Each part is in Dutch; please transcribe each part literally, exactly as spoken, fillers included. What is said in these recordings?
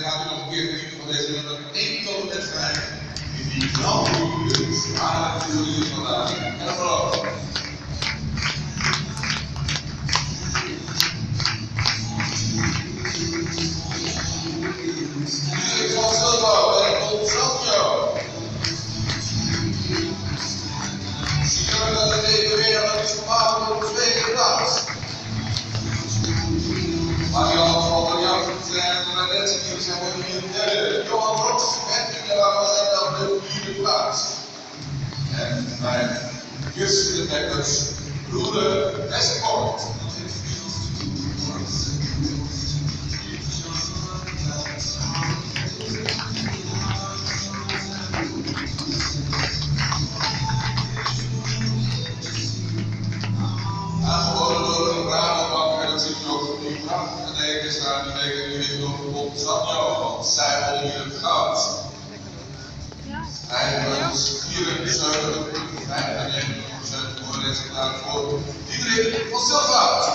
gaat u nog een keer genieten van deze nummer één tot en met vijf. In die brandweer, aan de jullie vandaag. En vooral. Hier van Silva en Bolzano. Zie dat het even weer aan het gemaakt op de tweede plaats. Marianne van der Jan en Renette die zijn we hier de derde. Johan Rox en Inderdaad was hij dan de vierde plaats. En bij Justin de Bekkers, Roede Westpoort. Aangeboden door een Rabobank en dat zit je ook op die bank. En deze staan die weken nu weer op de Bolzano, want zij willen hier het goud. Hij heeft vierenzeventig punten, vijfennegentig procent voor het resultaat voor Diederik van Silva.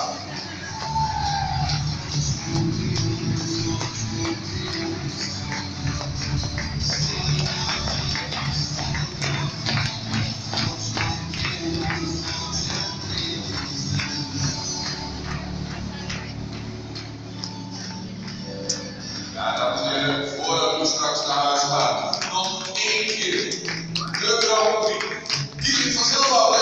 Ja, dames en heren, voordat we straks naar huis gaan, nog één keer de Grand Prix. Diederik van Silva.